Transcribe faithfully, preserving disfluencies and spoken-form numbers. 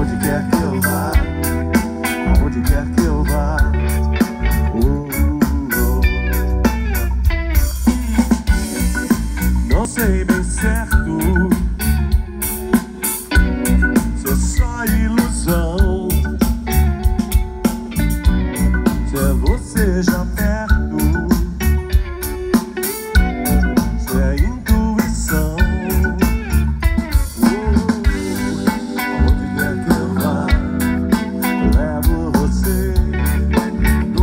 aonde quer que eu vá, aonde quer que eu vá. Oh, oh. Não sei bem certo se é só ilusão, se é você já